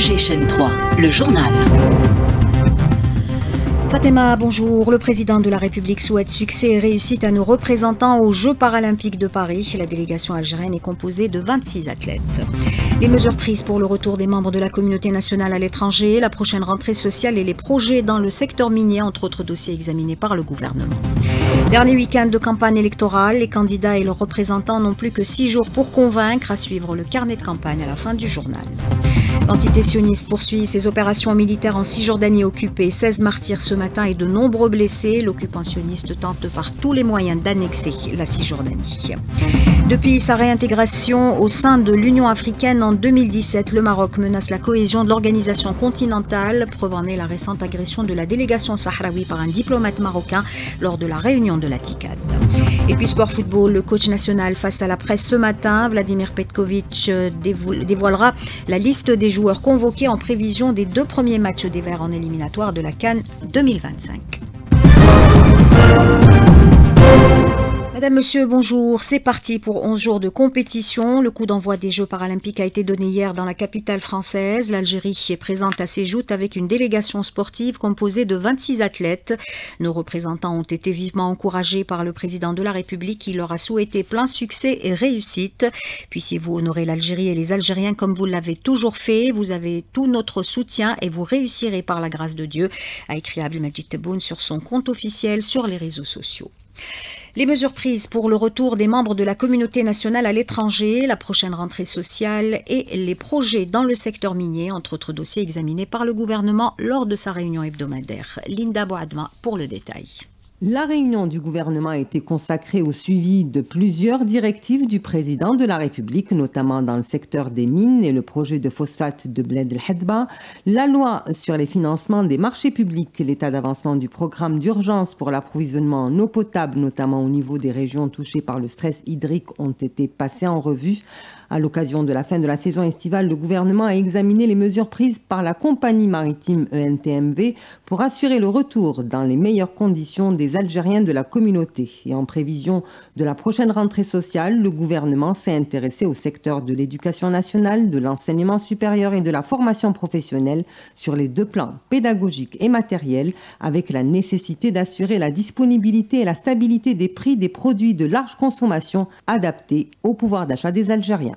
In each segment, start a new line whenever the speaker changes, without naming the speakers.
Alger 3, le journal.
Fatima, bonjour. Le président de la République souhaite succès et réussite à nos représentants aux Jeux paralympiques de Paris. La délégation algérienne est composée de 26 athlètes. Les mesures prises pour le retour des membres de la communauté nationale à l'étranger, la prochaine rentrée sociale et les projets dans le secteur minier, entre autres dossiers examinés par le gouvernement. Dernier week-end de campagne électorale, les candidats et leurs représentants n'ont plus que 6 jours pour convaincre, à suivre le carnet de campagne à la fin du journal. L'entité sioniste poursuit ses opérations militaires en Cisjordanie occupée. 16 martyrs ce matin et de nombreux blessés. L'occupant sioniste tente par tous les moyens d'annexer la Cisjordanie. Depuis sa réintégration au sein de l'Union africaine en 2017, le Maroc menace la cohésion de l'organisation continentale. Preuve en est la récente agression de la délégation sahraoui par un diplomate marocain lors de la réunion de la TICAD. Et puis sport football, le coach national face à la presse ce matin, Vladimir Petkovic dévoilera la liste des joueurs convoqués en prévision des 2 premiers matchs des Verts en éliminatoire de la CAN 2025. Madame, Monsieur, bonjour. C'est parti pour 11 jours de compétition. Le coup d'envoi des Jeux paralympiques a été donné hier dans la capitale française. L'Algérie est présente à ses joutes avec une délégation sportive composée de 26 athlètes. Nos représentants ont été vivement encouragés par le président de la République qui leur a souhaité plein succès et réussite. Puissiez-vous honorer l'Algérie et les Algériens comme vous l'avez toujours fait. Vous avez tout notre soutien et vous réussirez par la grâce de Dieu, a écrit Abdelmajid Tebboune sur son compte officiel sur les réseaux sociaux. Les mesures prises pour le retour des membres de la communauté nationale à l'étranger, la prochaine rentrée sociale et les projets dans le secteur minier, entre autres dossiers examinés par le gouvernement lors de sa réunion hebdomadaire. Linda Bouadma pour le détail.
La réunion du gouvernement a été consacrée au suivi de plusieurs directives du président de la République, notamment dans le secteur des mines et le projet de phosphate de Bled El Hadba, la loi sur les financements des marchés publics, l'état d'avancement du programme d'urgence pour l'approvisionnement en eau potable, notamment au niveau des régions touchées par le stress hydrique, ont été passés en revue. À l'occasion de la fin de la saison estivale, le gouvernement a examiné les mesures prises par la compagnie maritime ENTMV pour assurer le retour dans les meilleures conditions des Algériens de la communauté. Et en prévision de la prochaine rentrée sociale, le gouvernement s'est intéressé au secteur de l'éducation nationale, de l'enseignement supérieur et de la formation professionnelle sur les 2 plans pédagogiques et matériels, avec la nécessité d'assurer la disponibilité et la stabilité des prix des produits de large consommation adaptés au pouvoir d'achat des Algériens.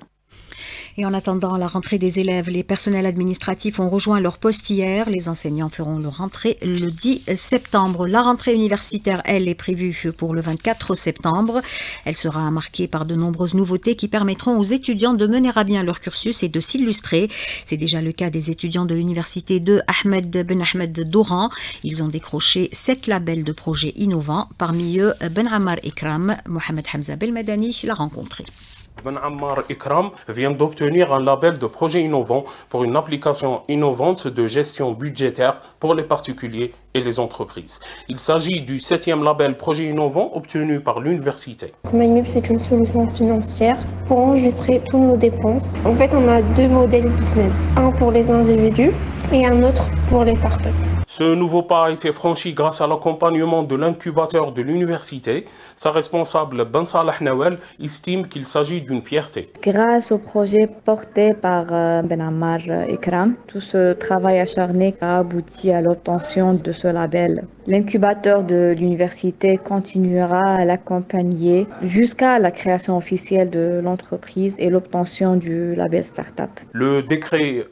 Et en attendant la rentrée des élèves, les personnels administratifs ont rejoint leur poste hier. Les enseignants feront leur rentrée le 10 septembre. La rentrée universitaire, elle, est prévue pour le 24 septembre. Elle sera marquée par de nombreuses nouveautés qui permettront aux étudiants de mener à bien leur cursus et de s'illustrer. C'est déjà le cas des étudiants de l'université de Ahmed Ben Ahmed d'Oran. Ils ont décroché 7 labels de projets innovants. Parmi eux, Ben Ammar Ikram. Mohamed Hamza Belmadani l'a rencontré.
Ben Ammar Ikram vient d'obtenir un label de projet innovant pour une application innovante de gestion budgétaire pour les particuliers et les entreprises. Il s'agit du 7e label projet innovant obtenu par l'université.
MyMip, c'est une solution financière pour enregistrer toutes nos dépenses. En fait, on a 2 modèles business, un pour les individus et un autre pour les startups.
Ce nouveau pas a été franchi grâce à l'accompagnement de l'incubateur de l'université. Sa responsable Ben Salah Nawel estime qu'il s'agit d'une fierté.
Grâce au projet porté par Ben Ammar Ikram, tout ce travail acharné a abouti à l'obtention de ce label. L'incubateur de l'université continuera à l'accompagner jusqu'à la création officielle de l'entreprise et l'obtention du label Startup.
Le décret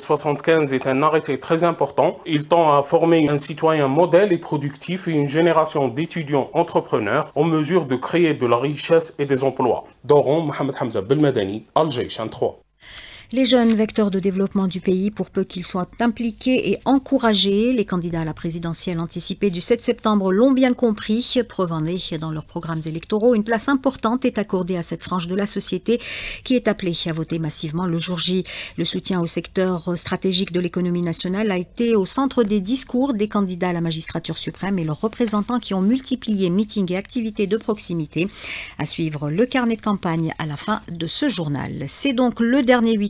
1275 est un arrêté très important. Il tend à former un citoyen modèle et productif et une génération d'étudiants entrepreneurs en mesure de créer de la richesse et des emplois. D'Oran, Mohamed Hamza Belmadani, Alger 3.
Les jeunes vecteurs de développement du pays, pour peu qu'ils soient impliqués et encouragés, les candidats à la présidentielle anticipée du 7 septembre l'ont bien compris. Preuve en est, dans leurs programmes électoraux, une place importante est accordée à cette frange de la société qui est appelée à voter massivement le jour J. Le soutien au secteur stratégique de l'économie nationale a été au centre des discours des candidats à la magistrature suprême et leurs représentants qui ont multiplié meetings et activités de proximité. À suivre le carnet de campagne à la fin de ce journal. C'est donc le dernier week-end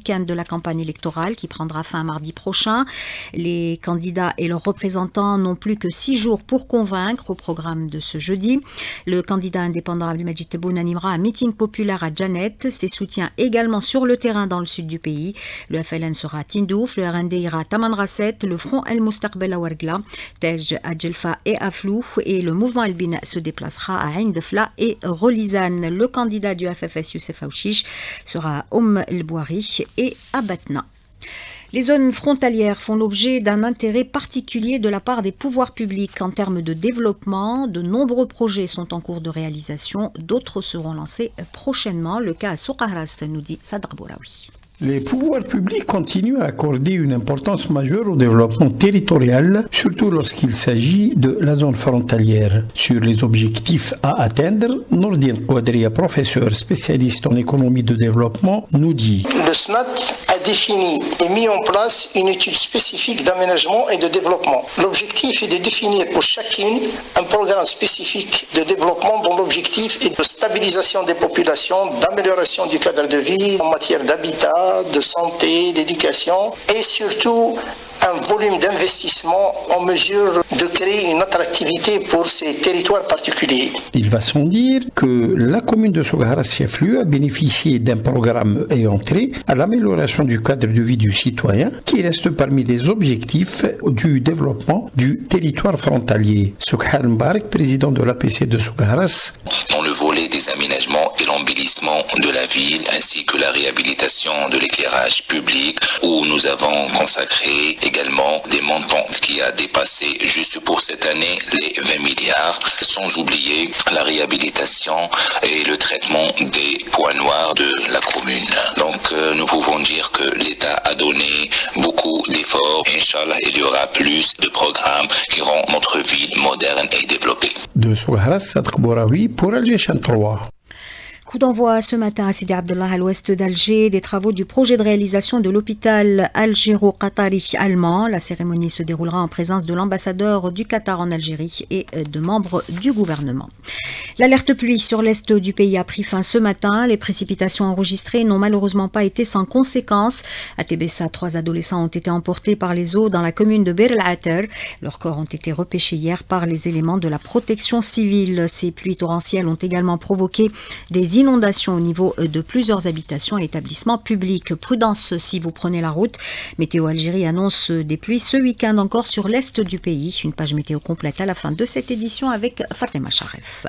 week-end de la campagne électorale qui prendra fin mardi prochain. Les candidats et leurs représentants n'ont plus que 6 jours pour convaincre au programme de ce jeudi. Le candidat indépendant Abdelmajid Tebboune animera un meeting populaire à Janet. Ses soutiens également sur le terrain dans le sud du pays. Le FLN sera à Tindouf, le RND ira à Tamanrasset, le Front El Moustaqbel à Ouargla, Tej à Djelfa et à Flou, et le mouvement El Bina se déplacera à Ain Defla et Rolizane. Le candidat du FFS Youssef Aouchiche sera à El Bouari et à Batna. Les zones frontalières font l'objet d'un intérêt particulier de la part des pouvoirs publics en termes de développement. De nombreux projets sont en cours de réalisation, d'autres seront lancés prochainement. Le cas à Soukharas, nous dit Sadr Bouraoui.
Les pouvoirs publics continuent à accorder une importance majeure au développement territorial, surtout lorsqu'il s'agit de la zone frontalière. Sur les objectifs à atteindre, Nourdine Kouadria, professeur spécialiste en économie de développement, nous dit:
Le SNAT a défini et mis en place une étude spécifique d'aménagement et de développement. L'objectif est de définir pour chacune un programme spécifique de développement dont l'objectif est de stabilisation des populations, d'amélioration du cadre de vie en matière d'habitat, de santé, d'éducation et surtout un volume d'investissement en mesure de créer une attractivité pour ces territoires particuliers.
Il va sans dire que la commune de Soukharas chef-lieu a bénéficié d'un programme ayant trait à l'amélioration du cadre de vie du citoyen qui reste parmi les objectifs du développement du territoire frontalier. Soukhar Mbarak, président de l'APC de Soukharas.
Dans le volet des aménagements et l'embellissement de la ville ainsi que la réhabilitation de l'éclairage public où nous avons consacré également des montants qui a dépassé juste pour cette année les 20 milliards, sans oublier la réhabilitation et le traitement des points noirs de la commune. Donc nous pouvons dire que l'État a donné beaucoup d'efforts. Inch'Allah, il y aura plus de programmes qui rendent notre ville moderne et développée.
De Soukharas, Sadr Bouraoui pour Alger Chaîne 3.
Coup d'envoi ce matin à Sidi Abdallah à l'ouest d'Alger des travaux du projet de réalisation de l'hôpital algéro-qatari allemand. La cérémonie se déroulera en présence de l'ambassadeur du Qatar en Algérie et de membres du gouvernement. L'alerte pluie sur l'est du pays a pris fin ce matin. Les précipitations enregistrées n'ont malheureusement pas été sans conséquences. À Tébessa, 3 adolescents ont été emportés par les eaux dans la commune de Bir el-Ater. Leurs corps ont été repêchés hier par les éléments de la protection civile. Ces pluies torrentielles ont également provoqué des inondations au niveau de plusieurs habitations et établissements publics. Prudence si vous prenez la route. Météo Algérie annonce des pluies ce week-end encore sur l'est du pays. Une page météo complète à la fin de cette édition avec Fatima Charef.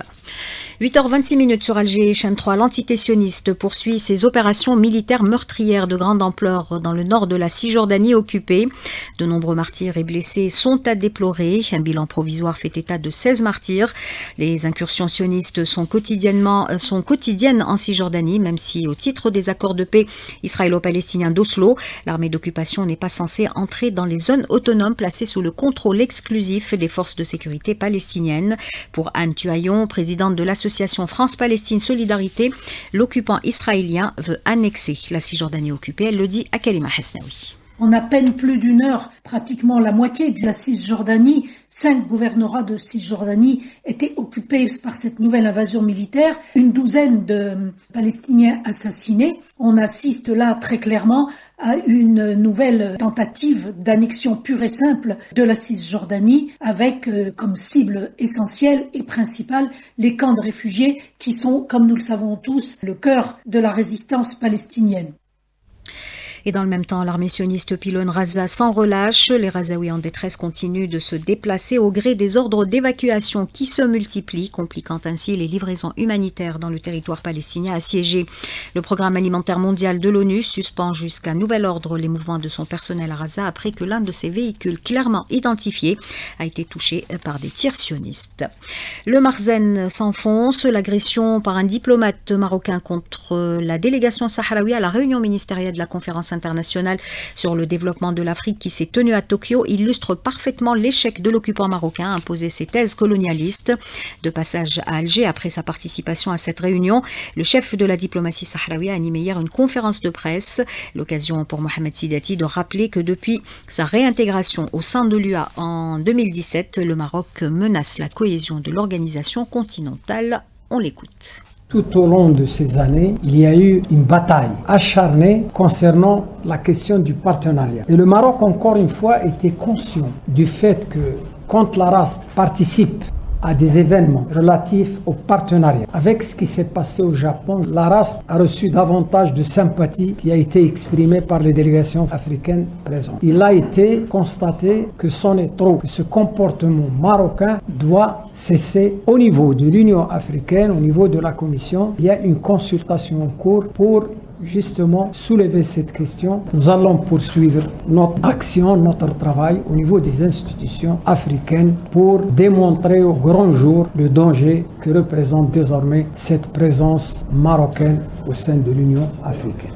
8h26 sur Alger, chaîne 3. L'entité sioniste poursuit ses opérations militaires meurtrières de grande ampleur dans le nord de la Cisjordanie occupée. De nombreux martyrs et blessés sont à déplorer. Un bilan provisoire fait état de 16 martyrs. Les incursions sionistes sont quotidiennes en Cisjordanie, même si au titre des accords de paix israélo-palestiniens d'Oslo, l'armée d'occupation n'est pas censée entrer dans les zones autonomes placées sous le contrôle exclusif des forces de sécurité palestiniennes. Pour Anne Tuaillon, présidente de l'association France-Palestine Solidarité, l'occupant israélien veut annexer la Cisjordanie occupée. Elle le dit à Kalima Hasnaoui.
En à peine plus d'une heure, pratiquement la moitié de la Cisjordanie, 5 gouvernorats de Cisjordanie étaient occupés par cette nouvelle invasion militaire. Une douzaine de Palestiniens assassinés. On assiste là très clairement à une nouvelle tentative d'annexion pure et simple de la Cisjordanie avec comme cible essentielle et principale les camps de réfugiés qui sont, comme nous le savons tous, le cœur de la résistance palestinienne.
Et dans le même temps, l'armée sioniste pilonne Raza sans relâche. Les Razaouis en détresse continuent de se déplacer au gré des ordres d'évacuation qui se multiplient, compliquant ainsi les livraisons humanitaires dans le territoire palestinien assiégé. Le programme alimentaire mondial de l'ONU suspend jusqu'à nouvel ordre les mouvements de son personnel à Raza après que l'un de ses véhicules clairement identifiés a été touché par des tirs sionistes. Le Marzen s'enfonce. L'agression par un diplomate marocain contre la délégation sahraoui à la réunion ministérielle de la conférence internationale sur le développement de l'Afrique qui s'est tenue à Tokyo illustre parfaitement l'échec de l'occupant marocain à imposer ses thèses colonialistes. De passage à Alger après sa participation à cette réunion, le chef de la diplomatie sahraoui a animé hier une conférence de presse. L'occasion pour Mohamed Sidati de rappeler que depuis sa réintégration au sein de l'UA en 2017, le Maroc menace la cohésion de l'organisation continentale. On l'écoute.
Tout au long de ces années, il y a eu une bataille acharnée concernant la question du partenariat. Et le Maroc, encore une fois, était conscient du fait que quand la RAST participe à des événements relatifs au partenariat. Avec ce qui s'est passé au Japon, la RAST a reçu davantage de sympathie qui a été exprimée par les délégations africaines présentes. Il a été constaté que c'en est trop, que ce comportement marocain doit cesser au niveau de l'Union africaine, au niveau de la Commission. Il y a une consultation en cours pour justement soulever cette question. Nous allons poursuivre notre action, notre travail au niveau des institutions africaines pour démontrer au grand jour le danger que représente désormais cette présence marocaine au sein de l'Union africaine.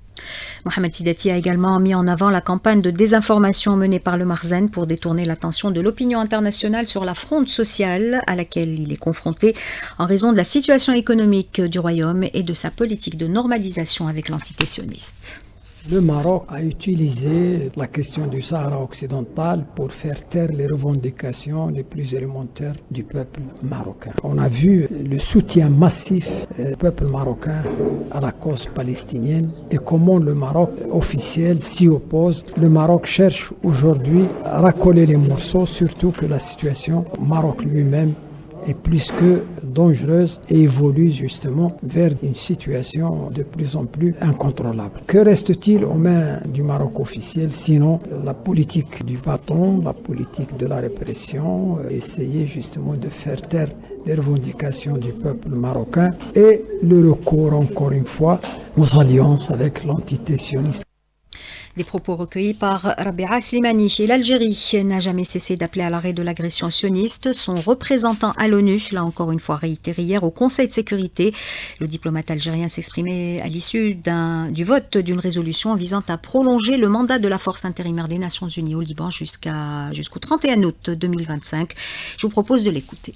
Mohamed Sidati a également mis en avant la campagne de désinformation menée par le Marzen pour détourner l'attention de l'opinion internationale sur la fronde sociale à laquelle il est confronté en raison de la situation économique du royaume et de sa politique de normalisation avec l'entité sioniste.
Le Maroc a utilisé la question du Sahara occidental pour faire taire les revendications les plus élémentaires du peuple marocain. On a vu le soutien massif du peuple marocain à la cause palestinienne et comment le Maroc officiel s'y oppose. Le Maroc cherche aujourd'hui à racoler les morceaux, surtout que la situation au Maroc lui-même est plus que dangereuse et évolue justement vers une situation de plus en plus incontrôlable. Que reste-t-il aux mains du Maroc officiel sinon la politique du bâton, la politique de la répression, essayer justement de faire taire les revendications du peuple marocain et le recours encore une fois aux alliances avec l'entité sioniste.
Des propos recueillis par Rabia Slimani. Et l'Algérie n'a jamais cessé d'appeler à l'arrêt de l'agression sioniste. Son représentant à l'ONU l'a encore une fois réitéré hier au Conseil de sécurité. Le diplomate algérien s'exprimait à l'issue du vote d'une résolution visant à prolonger le mandat de la force intérimaire des Nations Unies au Liban jusqu'au 31 août 2025. Je vous propose de l'écouter.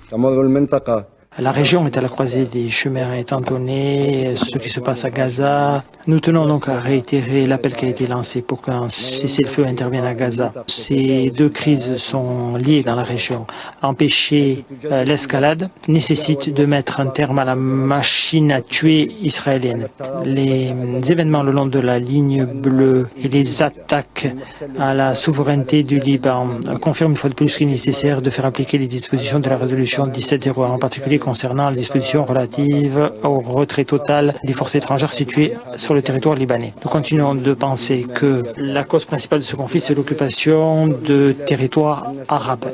La région est à la croisée des chemins étant donné ce qui se passe à Gaza. Nous tenons donc à réitérer l'appel qui a été lancé pour qu'un cessez-le-feu intervienne à Gaza. Ces deux crises sont liées dans la région. Empêcher l'escalade nécessite de mettre un terme à la machine à tuer israélienne. Les événements le long de la ligne bleue et les attaques à la souveraineté du Liban confirment une fois de plus qu'il est nécessaire de faire appliquer les dispositions de la résolution 1701, en particulier concernant les dispositions relatives au retrait total des forces étrangères situées sur le territoire libanais. Nous continuons de penser que la cause principale de ce conflit, c'est l'occupation de territoires arabes.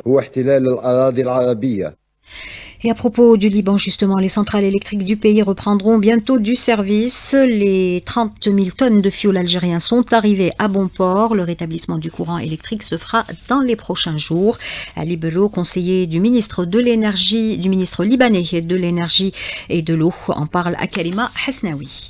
Et à propos du Liban, justement, les centrales électriques du pays reprendront bientôt du service. Les 30 000 tonnes de fioul algérien sont arrivées à bon port. Le rétablissement du courant électrique se fera dans les prochains jours. Ali Bello, conseiller du ministre de l'énergie, du ministre libanais de l'énergie et de l'eau, en parle à Kalima Hasnaoui.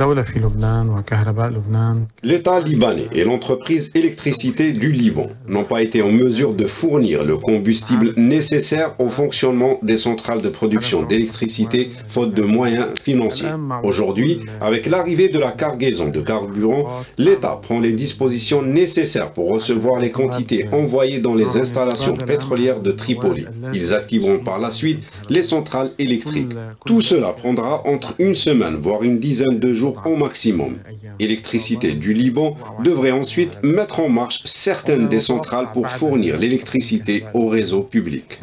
L'État libanais et l'entreprise électricité du Liban n'ont pas été en mesure de fournir le combustible nécessaire au fonctionnement des centrales de production d'électricité faute de moyens financiers. Aujourd'hui, avec l'arrivée de la cargaison de carburant, l'État prend les dispositions nécessaires pour recevoir les quantités envoyées dans les installations pétrolières de Tripoli. Ils activeront par la suite les centrales électriques. Tout cela prendra entre une semaine, voire une dizaine de jours au maximum. Électricité du Liban devrait ensuite mettre en marche certaines des centrales pour fournir l'électricité au réseau public.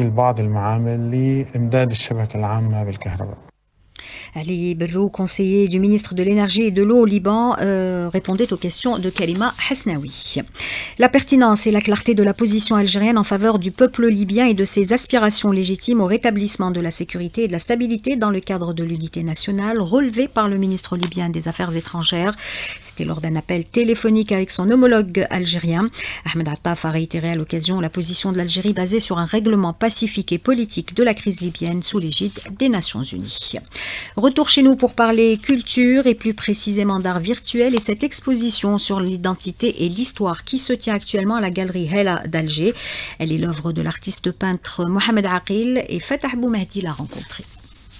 Ali Berrou, conseiller du ministre de l'énergie et de l'eau au Liban, répondait aux questions de Kalima Hasnaoui. La pertinence et la clarté de la position algérienne en faveur du peuple libyen et de ses aspirations légitimes au rétablissement de la sécurité et de la stabilité dans le cadre de l'unité nationale, relevée par le ministre libyen des Affaires étrangères. C'était lors d'un appel téléphonique avec son homologue algérien. Ahmed Attaf a réitéré à l'occasion la position de l'Algérie basée sur un règlement pacifique et politique de la crise libyenne sous l'égide des Nations Unies. Retour chez nous pour parler culture et plus précisément d'art virtuel et cette exposition sur l'identité et l'histoire qui se tient actuellement à la galerie Hela d'Alger. Elle est l'œuvre de l'artiste peintre Mohamed Aqil et Fatah Boumehdi l'a rencontré.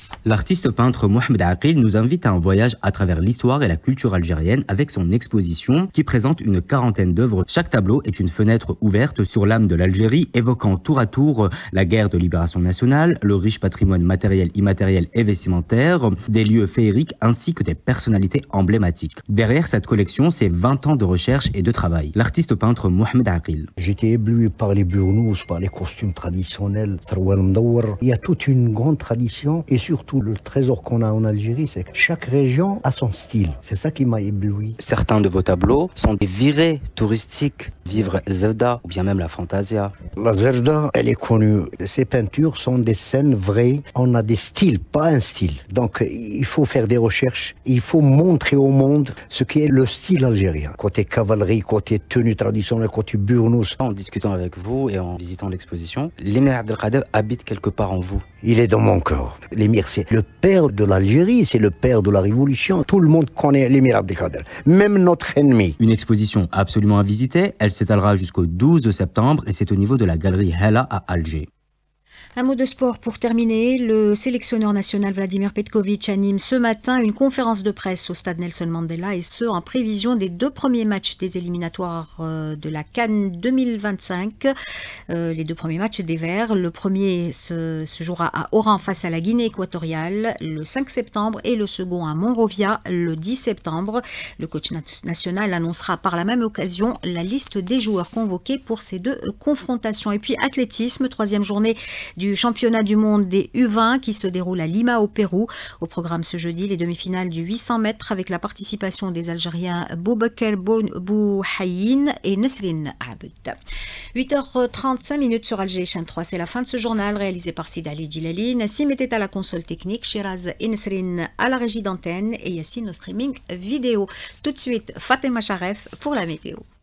L'artiste peintre Mohamed Aqil nous invite à un voyage à travers l'histoire et la culture algérienne avec son exposition qui présente une quarantaine d'œuvres. Chaque tableau est une fenêtre ouverte sur l'âme de l'Algérie, évoquant tour à tour la guerre de libération nationale, le riche patrimoine matériel, immatériel et vestimentaire, des lieux féeriques ainsi que des personnalités emblématiques. Derrière cette collection, c'est 20 ans de recherche et de travail. L'artiste peintre Mohamed Aqil.
J'étais ébloui par les burnous, par les costumes traditionnels. Il y a toute une grande tradition et surtout le trésor qu'on a en Algérie, c'est que chaque région a son style. C'est ça qui m'a ébloui.
Certains de vos tableaux sont des virées touristiques, vivre Zerda ou bien même la Fantasia.
La Zerda, elle est connue. Ces peintures sont des scènes vraies. On a des styles, pas un style. Donc il faut faire des recherches. Il faut montrer au monde ce qui est le style algérien. Côté cavalerie, côté tenue traditionnelle, côté burnous.
En discutant avec vous et en visitant l'exposition, l'émir Abdelkader habite quelque part en vous.
Il est dans mon cœur. L'émir, c'est le père de l'Algérie, c'est le père de la révolution. Tout le monde connaît l'émir Abdelkader, même notre ennemi.
Une exposition absolument à visiter. Elle s'étalera jusqu'au 12 septembre et c'est au niveau de la galerie Hela à Alger.
Un mot de sport pour terminer. Le sélectionneur national Vladimir Petkovic anime ce matin une conférence de presse au stade Nelson Mandela et ce en prévision des 2 premiers matchs des éliminatoires de la CAN 2025. Les 2 premiers matchs des Verts. Le premier se jouera à Oran face à la Guinée équatoriale le 5 septembre et le second à Monrovia le 10 septembre. Le coach national annoncera par la même occasion la liste des joueurs convoqués pour ces 2 confrontations. Et puis athlétisme, 3e journée du championnat du monde des U20 qui se déroule à Lima au Pérou. Au programme ce jeudi, les demi-finales du 800 mètres avec la participation des Algériens Boubaker Bouhaïn et Nesrin Abd. 8h35 sur Alger chaîne 3. C'est la fin de ce journal réalisé par Sidali Djilali. Nassim était à la console technique, Shiraz et Nesrin à la régie d'antenne et Yassine au streaming vidéo. Tout de suite, Fatima Charef pour la météo.